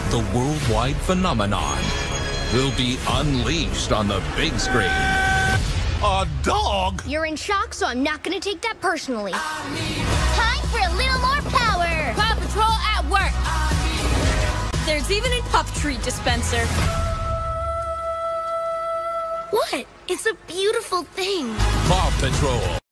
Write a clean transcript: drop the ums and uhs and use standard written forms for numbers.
the worldwide phenomenon will be unleashed on the big screen. A dog? You're in shock, so I'm not gonna take that personally. Time for a little more power! Paw Patrol at work! There's even a pup treat dispenser. What? It's a beautiful thing. Paw Patrol.